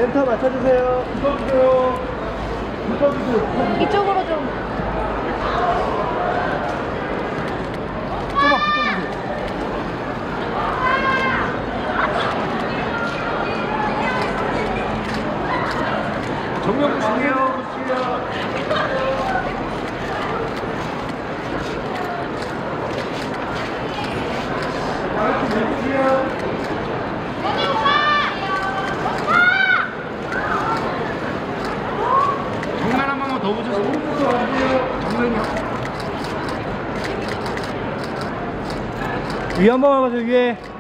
센터 맞춰주세요. 붙어주세요. 붙어주세요. 이쪽으로 좀. 조금만 붙어주세요. 정면 보실게요. 정면 한 번만 더 붙여주세요. 정면이요. 위에 한 번만 봐주세요. 위에.